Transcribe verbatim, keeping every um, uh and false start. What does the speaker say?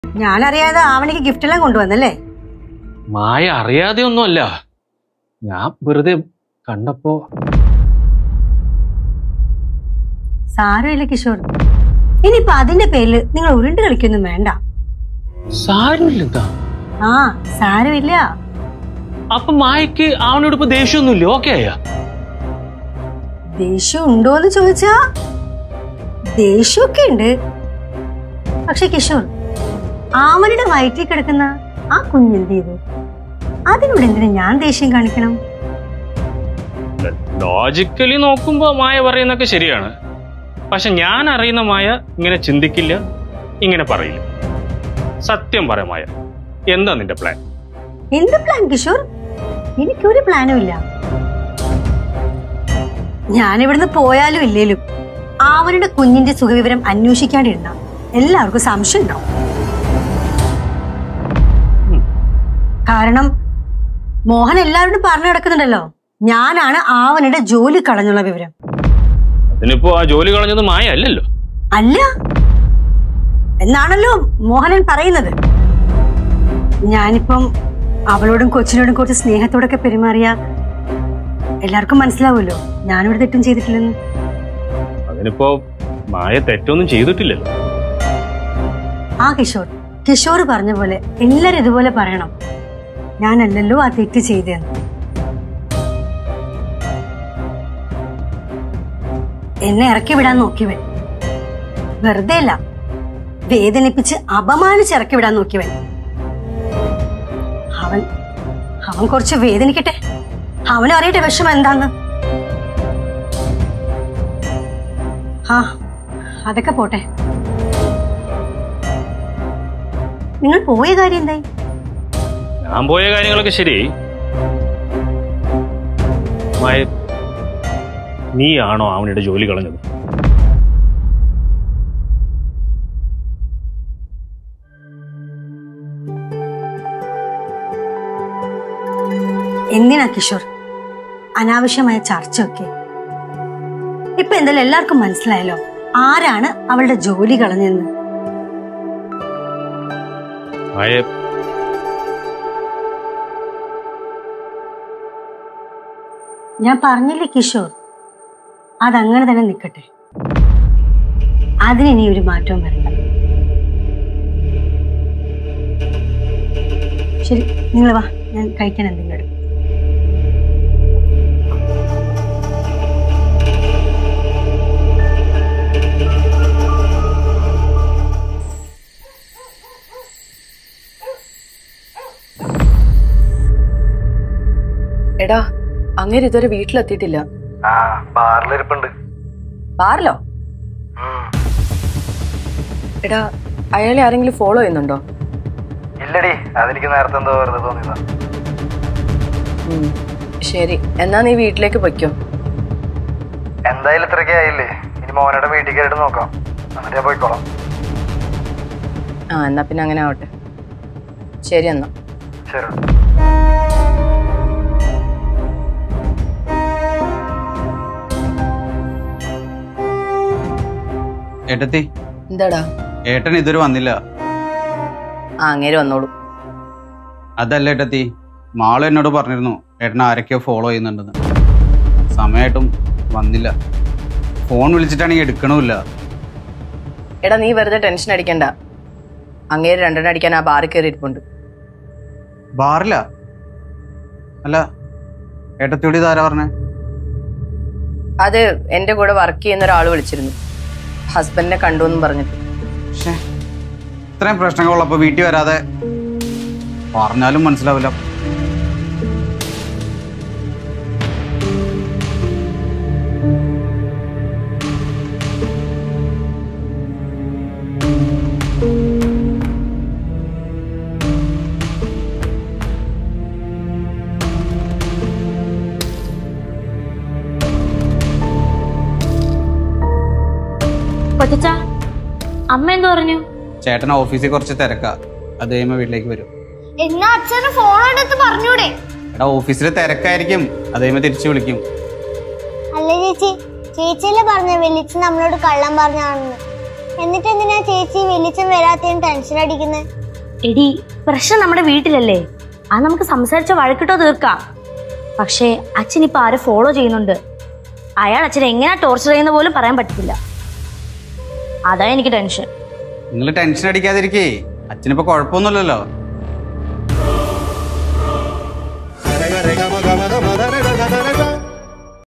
ഞാനറിയാതെ ആവണിക്ക് gift എല്ലാം കൊണ്ടുവന്നല്ലേ? മായ അറിയാതെ ഒന്നുമല്ല, ഞാൻ വെറുതെ കണ്ടപ്പോ. സാരമില്ല കിഷോർ, ഇനിയിപ്പൊ അതിന്റെ പേരില് നിങ്ങൾ ഉരുണ്ട് കളിക്കൊന്നും വേണ്ട. സാരമില്ല. ആ സാരമില്ല. അപ്പൊ മായക്ക് അവനോട് ഇപ്പൊ ദേഷ്യമൊന്നുമില്ല? ഓക്കെ ആയ? ദേഷ്യം ഉണ്ടോന്ന് ചോദിച്ചാ ദേഷ്യമൊക്കെ ഉണ്ട്. പക്ഷെ കിഷോർ, ആവനുടെ വയറ്റിൽ കിടക്കുന്ന ആ കുഞ്ഞെന്ത് ചെയ്തു? അതിനോട് എന്തിനാ ഞാൻ ദേഷ്യം കാണിക്കണം? ലോജിക്കലി നോക്കുമ്പോ മായ പറയുന്നൊക്കെ ശരിയാണ്. പക്ഷെ ഞാൻ അറിയുന്ന മായ ഇങ്ങനെ ചിന്തിക്കില്ല, ഇങ്ങനെ പറയില്ല. സത്യം പറ മായ, എന്താ നിന്റെ പ്ലാൻ? എന്ത് പ്ലാൻ കിഷോർ? എനിക്കൊരു പ്ലാനും ഇല്ല. ഞാൻ ഇവിടുന്ന് പോയാലും ഇല്ലേലും അവരുടെ കുഞ്ഞിന്റെ സുഖവിവരം അന്വേഷിക്കാണ്ടിരുന്ന എല്ലാവർക്കും സംശയം ഉണ്ടാവും. കാരണം മോഹൻ എല്ലാവരോടും പറഞ്ഞു കിടക്കുന്നുണ്ടല്ലോ, ഞാനാണ് ആവനുടെ ജോലി കളഞ്ഞുള്ള വിവരം. അതിനിപ്പോ ആ ജോലി കളഞ്ഞത് മായ അല്ലല്ലോ. അല്ല എന്നാണല്ലോ മോഹനൻ പറയുന്നത്. ഞാനിപ്പം അവളോടും കൊച്ചിനോടും കുറച്ച് സ്നേഹത്തോടൊക്കെ പെരുമാറിയ എല്ലാവർക്കും മനസ്സിലാവുമല്ലോ ഞാനിവിടെ തെറ്റും ചെയ്തിട്ടില്ലെന്ന്. അതിനിപ്പോ മായ തെറ്റൊന്നും ചെയ്തിട്ടില്ലല്ലോ. ആ കിഷോർ, കിഷോർ പറഞ്ഞ പോലെ എല്ലാരും ഇതുപോലെ പറയണം, ഞാനല്ലല്ലോ ആ തെറ്റ് ചെയ്തതെന്ന്. എന്നെ ഇറക്കി വിടാൻ നോക്കിയവൻ വെറുതെ അല്ല, വേദനിപ്പിച്ച് അപമാനിച്ച് ഇറക്കി വിടാൻ നോക്കിയവൻ. അവൻ അവൻ കുറച്ച് വേദനിക്കട്ടെ, അവനും അറിയട്ടെ വിഷമം എന്താന്ന്. ആ അതൊക്കെ പോട്ടെ, നിങ്ങൾ പോയ കാര്യം എന്തായി? ഞാൻ പോയ കാര്യങ്ങളൊക്കെ ശരിയായി. നീയാണോ അവനുടെ ജോലി കളഞ്ഞത്? എന്തിനാ കിഷോർ അനാവശ്യമായ ചർച്ചയൊക്കെ? ഇപ്പൊ എന്തായാലും എല്ലാവർക്കും മനസ്സിലായല്ലോ ആരാണ് അവളുടെ ജോലി കളഞ്ഞെന്ന്. ഞാൻ പറഞ്ഞില്ലേ കിഷോർ, അതങ്ങനെ തന്നെ നിൽക്കട്ടെ, അതിനി ഒരു മാറ്റവും വരണ്ട. ശരി, നിങ്ങൾ വാ, ഞാൻ കഴിക്കാൻ എന്തെങ്കിലും എടുക്കും. എടാ, അങ്ങേര് ഇതുവരെ വീട്ടിലെത്തിയിട്ടില്ല. ബാറിലോ? എടാ, അയാളെ ആരെങ്കിലും ഫോളോ ചെയ്യുന്നുണ്ടോ? ഇല്ലടി, അതെനിക്ക് നേരത്തെ എന്തോ വെറുതെ തോന്നിയതാ. ശരി, എന്നാ നീ വീട്ടിലേക്ക് പൊയ്ക്കോ. എന്തായാലും ഇത്രയൊക്കെ ആയില്ലേ, ഇനി മോനോടെ വീട്ടിൽ കയറിട്ട് നോക്കാം, എന്നിട്ട് ഞാൻ പോയിക്കോളാം. ആ എന്നാ പിന്നെ അങ്ങനെ ആവട്ടെ. ശരി എന്നാ. ശരി. ഏട്ടത്തി, എന്താടാ? ഏട്ടൻ ഇതുവരെ വന്നില്ല. ആ അങ്ങേര് വന്നോളൂ. അതല്ല ഏട്ടത്തി, മാളു എന്നോട് പറഞ്ഞിരുന്നു ഏട്ടൻ ആരൊക്കെയോ ഫോളോ ചെയ്യുന്നുണ്ടെന്ന്. സമയമായിട്ടും വന്നില്ല. ഫോൺ വിളിച്ചിട്ടാണെങ്കിൽ എടുക്കണമില്ല. എടാ, നീ വെറുതെ ടെൻഷൻ അടിക്കണ്ട. അങ്ങേര് രണ്ടെണ്ണം അടിക്കാൻ ആ ബാറിൽ കയറി ഇരിപ്പുണ്ട്. ബാറില്ല? അല്ല, ഏട്ടത്തിയോട് ഇതാരാ പറഞ്ഞേ? അത് എന്റെ കൂടെ വർക്ക് ചെയ്യുന്ന ഒരാൾ വിളിച്ചിരുന്നു, ഹസ്ബൻഡിനെ കണ്ടു എന്നും പറഞ്ഞിട്ട്. പക്ഷേ ഇത്രയും പ്രശ്നങ്ങളുള്ളപ്പോൾ വീട്ടിൽ വരാതെ പറഞ്ഞാലും മനസ്സിലാവില്ല. അമ്മ എന്താ പറഞ്ഞു? ചേട്ടൻ ഓഫീസിൽ കുറച്ച് തിരക്കാ, അത് കഴിയുമ്പോ വീട്ടിലേക്ക് വരും. എന്നാ അച്ഛന് ഫോൺ എടുത്ത് പറഞ്ഞൂടെ? എടാ, ഓഫീസിൽ തിരക്കായിരിക്കും, അത് കഴിയുമ്പോ തിരിച്ചു വിളിക്കും. അല്ല ചേച്ചി, ചേച്ചിയല്ലേ പറഞ്ഞ വെളിച്ച് നമ്മളോട് കള്ളം പറഞ്ഞാണെന്ന്. എന്നിട്ട് എന്തിനാ ചേച്ചി വെളിച്ചം വരാത്തതിന് ടെൻഷൻ അടിക്കുന്നത്? എടി, പ്രശ്നം നമ്മുടെ വീട്ടിലല്ലേ, അത് നമുക്ക് സംസാരിച്ച വഴക്കിട്ടോ തീർക്കാം. പക്ഷേ അച്ഛൻ ഇപ്പൊ ആരെ ഫോളോ ചെയ്യുന്നുണ്ട്, അയാൾ അച്ഛനെ എങ്ങനെ ടോർച്ചർ ചെയ്യുന്ന പോലും പറയാൻ പറ്റത്തില്ല. അതാ എനിക്ക് ടെൻഷൻ. നിങ്ങൾ ടെൻഷൻ അടിക്കാതിരിക്കേ, അച്ഛനിപ്പോ കുഴപ്പമൊന്നുമില്ലല്ലോ.